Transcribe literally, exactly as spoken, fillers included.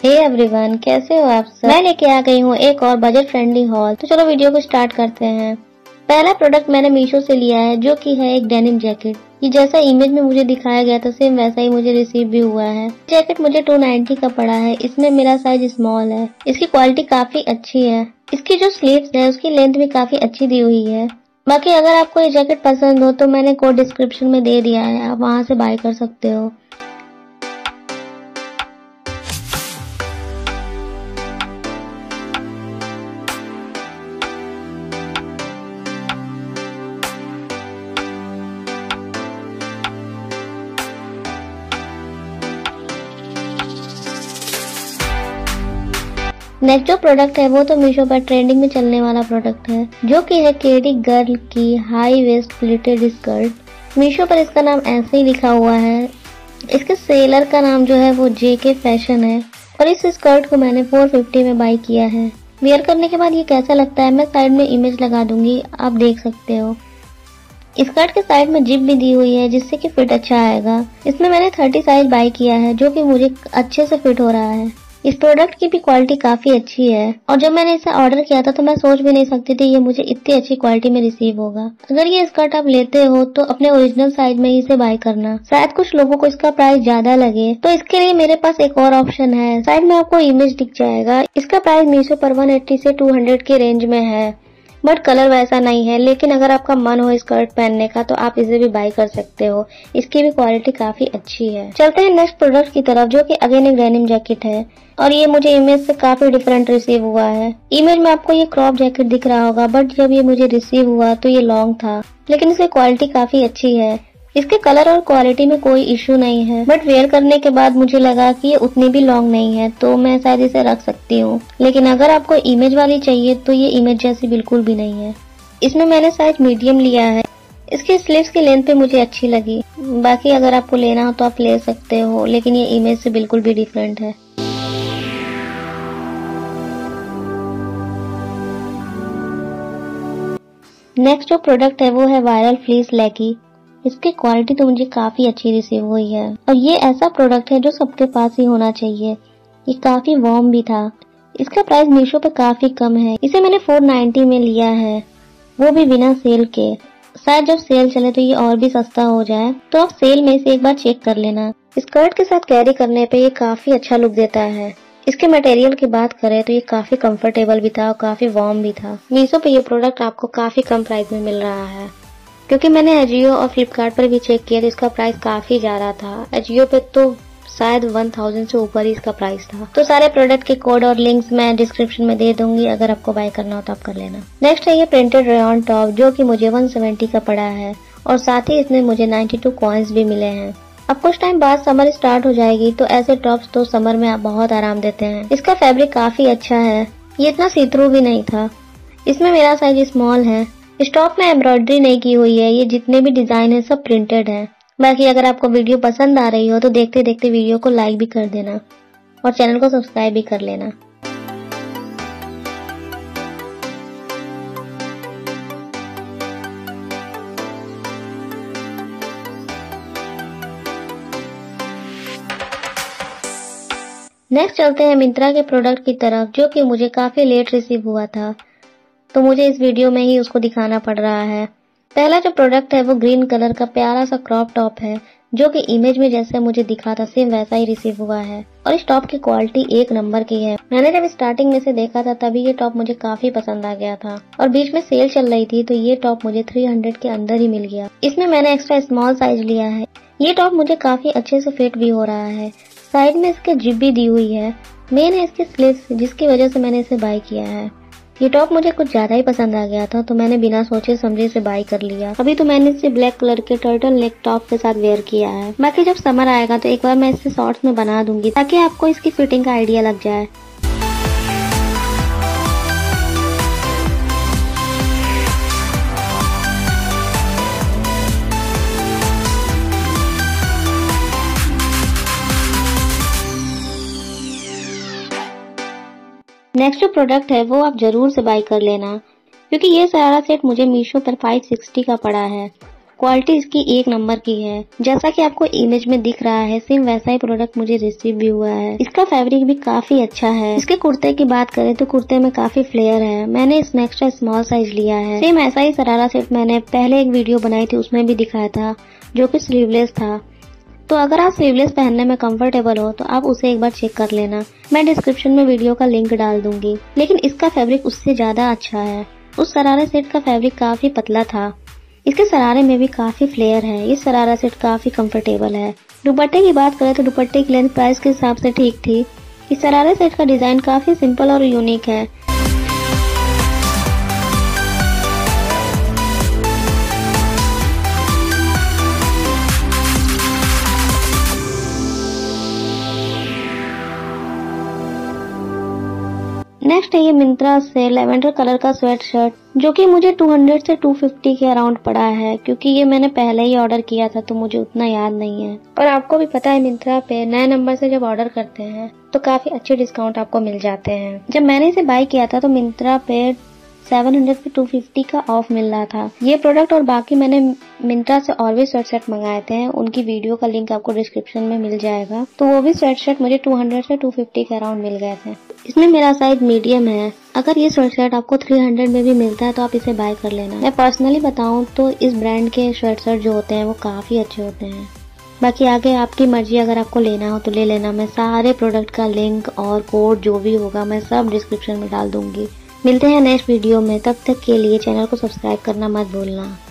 Hey everyone, कैसे हो आप सब। मैं लेके आ गई हूँ एक और बजट फ्रेंडली हॉल। तो चलो वीडियो को स्टार्ट करते हैं। पहला प्रोडक्ट मैंने मीशो से लिया है जो कि है एक डेनिम जैकेट। ये जैसा इमेज में मुझे दिखाया गया था सेम वैसा ही मुझे रिसीव भी हुआ है। जैकेट मुझे टू नाइंटी का पड़ा है। इसमें मेरा साइज स्मॉल है। इसकी क्वालिटी काफी अच्छी है। इसकी जो स्लीव्स है उसकी लेंथ भी काफी अच्छी दी हुई है। बाकी अगर आपको ये जैकेट पसंद हो तो मैंने कोड डिस्क्रिप्शन में दे दिया है, आप वहां से बाय कर सकते हो। नेक्स्ट जो प्रोडक्ट है वो तो मीशो पर ट्रेंडिंग में चलने वाला प्रोडक्ट है जो कि है केडी गर्ल की high waist pleated skirt. Meesho पर इसका नाम ऐसे ही लिखा हुआ है। इसके सेलर का नाम जो है वो जेके फैशन है और इस स्कर्ट को मैंने फोर फिफ्टी में बाय किया है। वेयर करने के बाद ये कैसा लगता है मैं साइड में इमेज लगा दूंगी, आप देख सकते हो। स्कर्ट के साइड में जिप भी दी हुई है जिससे कि फिट अच्छा आएगा। इसमें मैंने थर्टी साइज बाय किया है जो कि मुझे अच्छे से फिट हो रहा है। इस प्रोडक्ट की भी क्वालिटी काफी अच्छी है और जब मैंने इसे ऑर्डर किया था तो मैं सोच भी नहीं सकती थी ये मुझे इतनी अच्छी क्वालिटी में रिसीव होगा। अगर ये स्कर्ट आप लेते हो तो अपने ओरिजिनल साइज में ही इसे बाय करना। शायद कुछ लोगों को इसका प्राइस ज्यादा लगे तो इसके लिए मेरे पास एक और ऑप्शन है। साइड में आपको इमेज दिख जाएगा। इसका प्राइस मीशो पर वन एट्टी से टू हंड्रेड के रेंज में है बट कलर वैसा नहीं है। लेकिन अगर आपका मन हो स्कर्ट पहनने का तो आप इसे भी बाय कर सकते हो। इसकी भी क्वालिटी काफी अच्छी है। चलते हैं नेक्स्ट प्रोडक्ट की तरफ जो कि अगेन एक डेनिम जैकेट है और ये मुझे इमेज से काफी डिफरेंट रिसीव हुआ है। इमेज में आपको ये क्रॉप जैकेट दिख रहा होगा बट जब ये मुझे रिसीव हुआ तो ये लॉन्ग था, लेकिन इसकी क्वालिटी काफी अच्छी है। इसके कलर और क्वालिटी में कोई इश्यू नहीं है बट वेयर करने के बाद मुझे लगा कि ये उतनी भी लॉन्ग नहीं है तो मैं शायद इसे रख सकती हूँ। लेकिन अगर आपको इमेज वाली चाहिए तो ये इमेज जैसी बिल्कुल भी नहीं है। इसमें मैंने साइज मीडियम लिया है। इसकी स्लीव्स की लेंथ पे मुझे अच्छी लगी। बाकी अगर आपको लेना हो तो आप ले सकते हो, लेकिन ये इमेज से बिल्कुल भी डिफरेंट है। नेक्स्ट जो प्रोडक्ट है वो है वायरल फ्लीस लेगी। इसकी क्वालिटी तो मुझे काफी अच्छी रिसीव हुई है और ये ऐसा प्रोडक्ट है जो सबके पास ही होना चाहिए। ये काफी वार्म भी था। इसका प्राइस मीशो पे काफी कम है। इसे मैंने फोर नाइंटी में लिया है, वो भी बिना सेल के। शायद जब सेल चले तो ये और भी सस्ता हो जाए, तो आप सेल में से एक बार चेक कर लेना। स्कर्ट के साथ कैरी करने पे ये काफी अच्छा लुक देता है। इसके मटेरियल की बात करें तो ये काफी कंफर्टेबल भी था और काफी वार्म भी था। मीशो पे ये प्रोडक्ट आपको काफी कम प्राइस में मिल रहा है क्योंकि मैंने एजियो और फ्लिपकार्ट पर भी चेक किया तो इसका प्राइस काफी ज्यादा था। एजियो पे तो शायद वन थाउजेंड से ऊपर ही इसका प्राइस था। तो सारे प्रोडक्ट के कोड और लिंक्स मैं डिस्क्रिप्शन में दे दूंगी, अगर आपको बाय करना हो तो आप कर लेना। नेक्स्ट है ये प्रिंटेड रेयॉन टॉप जो कि मुझे वन सेवेंटी का पड़ा है और साथ ही इसमें मुझे नाइंटी टू कॉइन्स भी मिले हैं। अब कुछ टाइम बाद समर स्टार्ट हो जाएगी तो ऐसे टॉप्स तो समर में बहुत आराम देते हैं। इसका फैब्रिक काफी अच्छा है। ये इतना सी थ्रू भी नहीं था। इसमें मेरा साइज स्मॉल है। इस टॉप में एम्ब्रॉयडरी नहीं की हुई है। ये जितने भी डिजाइन है सब प्रिंटेड है। बाकी अगर आपको वीडियो पसंद आ रही हो तो देखते देखते वीडियो को लाइक भी कर देना और चैनल को सब्सक्राइब भी कर लेना। नेक्स्ट चलते हैं मिंत्रा के प्रोडक्ट की तरफ जो कि मुझे काफी लेट रिसीव हुआ था, तो मुझे इस वीडियो में ही उसको दिखाना पड़ रहा है। पहला जो प्रोडक्ट है वो ग्रीन कलर का प्यारा सा क्रॉप टॉप है जो कि इमेज में जैसे मुझे दिखा था सेम वैसा ही रिसीव हुआ है और इस टॉप की क्वालिटी एक नंबर की है। मैंने जब स्टार्टिंग में से देखा था तभी ये टॉप मुझे काफी पसंद आ गया था और बीच में सेल चल रही थी तो ये टॉप मुझे थ्री हंड्रेड के अंदर ही मिल गया। इसमें मैंने एक्स्ट्रा स्मॉल साइज लिया है। ये टॉप मुझे काफी अच्छे से फिट भी हो रहा है। साइड में इसके जिप भी दी हुई है। मेन है इसकी स्लीव्स जिसकी वजह से मैंने इसे बाय किया है। ये टॉप मुझे कुछ ज्यादा ही पसंद आ गया था तो मैंने बिना सोचे समझे इसे बाय कर लिया। अभी तो मैंने इसे ब्लैक कलर के टर्टल नेक टॉप के साथ वेयर किया है। बाकी जब समर आएगा तो एक बार मैं इसे शॉर्ट्स में बना दूंगी ताकि आपको इसकी फिटिंग का आइडिया लग जाए। नेक्स्ट जो प्रोडक्ट है वो आप जरूर से बाय कर लेना क्योंकि ये सारा सेट मुझे मीशो पर फाइव सिक्सटी का पड़ा है क्वालिटी इसकी एक नंबर की है। जैसा कि आपको इमेज में दिख रहा है सेम वैसा ही प्रोडक्ट मुझे रिसीव भी हुआ है। इसका फैब्रिक भी काफी अच्छा है। इसके कुर्ते की बात करें तो कुर्ते में काफी फ्लेयर है। मैंने इसमें एक्स्ट्रा स्मॉल साइज लिया है। सेम ऐसा ही शरारा सेट मैंने पहले एक वीडियो बनाई थी उसमें भी दिखाया था, जो कि स्लीवलेस था। तो अगर आप स्लीवलेस पहनने में कंफर्टेबल हो तो आप उसे एक बार चेक कर लेना। मैं डिस्क्रिप्शन में वीडियो का लिंक डाल दूंगी। लेकिन इसका फैब्रिक उससे ज्यादा अच्छा है। उस शरारा सेट का फैब्रिक काफी पतला था। इसके शरारे में भी काफी फ्लेयर है। इस शरारा सेट काफी कंफर्टेबल है। दुपट्टे की बात करें तो दुपट्टे की लेंथ प्राइस के हिसाब से ठीक थी। इस शरारा सेट का डिजाइन काफी सिंपल और यूनिक है। नेक्स्ट है ये मिंत्रा से लेवेंडर कलर का स्वेट शर्ट, जो कि मुझे दो सौ से दो सौ पचास के अराउंड पड़ा है, क्योंकि ये मैंने पहले ही ऑर्डर किया था तो मुझे उतना याद नहीं है। और आपको भी पता है मिंत्रा पे नए नंबर से जब ऑर्डर करते हैं तो काफी अच्छे डिस्काउंट आपको मिल जाते हैं। जब मैंने इसे बाय किया था तो मिंत्रा पे सात सौ पे दो सौ पचास का ऑफ मिल रहा था। ये प्रोडक्ट और बाकी मैंने मिंत्रा से और भी स्वेट शर्ट मंगाए थे, उनकी वीडियो का लिंक आपको डिस्क्रिप्शन में मिल जाएगा। तो वो भी स्वेट शर्ट मुझे दो सौ से दो सौ पचास के अराउंड मिल गए थे। इसमें मेरा साइज मीडियम है। अगर ये स्वेट शर्ट आपको तीन सौ में भी मिलता है तो आप इसे बाय कर लेना। मैं पर्सनली बताऊं तो इस ब्रांड के स्वेट शर्ट जो होते हैं वो काफी अच्छे होते हैं। बाकी आगे आपकी मर्जी, अगर आपको लेना हो तो ले लेना। मैं सारे प्रोडक्ट का लिंक और कोड जो भी होगा मैं सब डिस्क्रिप्शन में डाल दूंगी। मिलते हैं नेक्स्ट वीडियो में, तब तक के लिए चैनल को सब्सक्राइब करना मत भूलना।